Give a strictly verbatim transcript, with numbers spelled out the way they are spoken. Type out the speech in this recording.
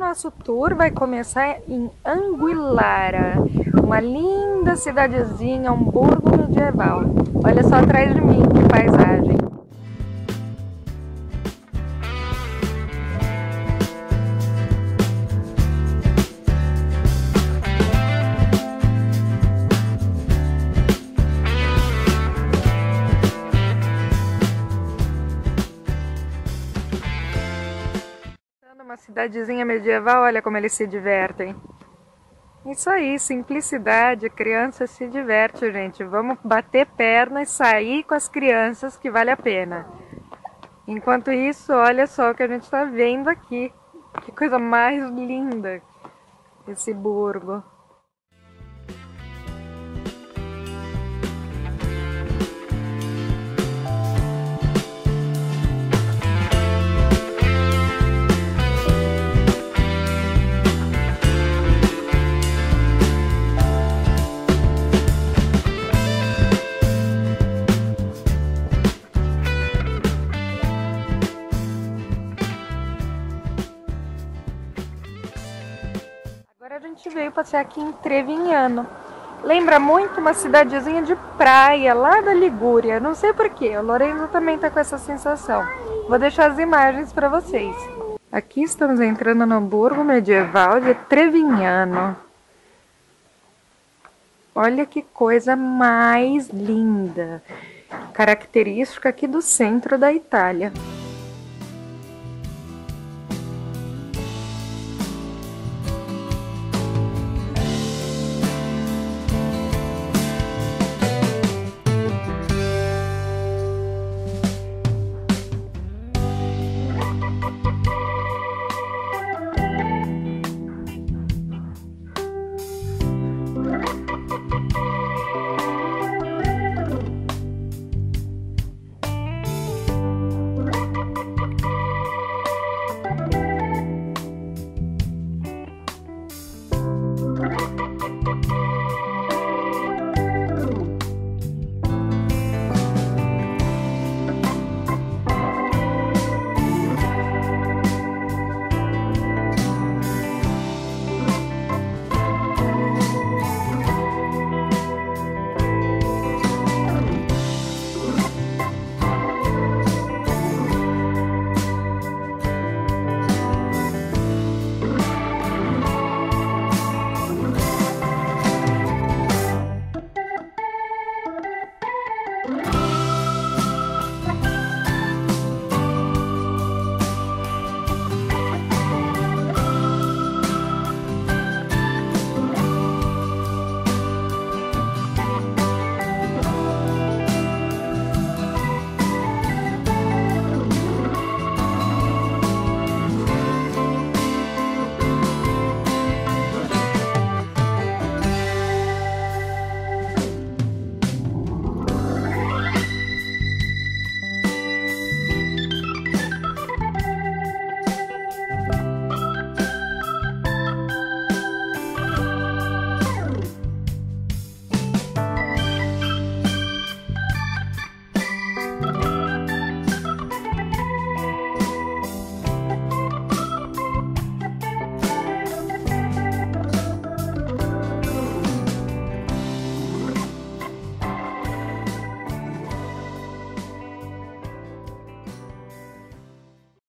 nosso tour vai começar em Anguillara, uma linda cidadezinha, um burgo medieval. Olha só atrás de mim que paisagem. Uma cidadezinha medieval, olha como eles se divertem. Isso aí, simplicidade, criança se diverte, gente. Vamos bater perna e sair com as crianças, que vale a pena. Enquanto isso, olha só o que a gente está vendo aqui. Que coisa mais linda esse burgo. Agora a gente veio passear aqui em Trevignano. Lembra muito uma cidadezinha de praia lá da Ligúria. Não sei porquê, o Lorenzo também tá com essa sensação. Vou deixar as imagens para vocês. Aqui estamos entrando no burgo medieval de Trevignano. Olha que coisa mais linda. Característica aqui do centro da Itália. You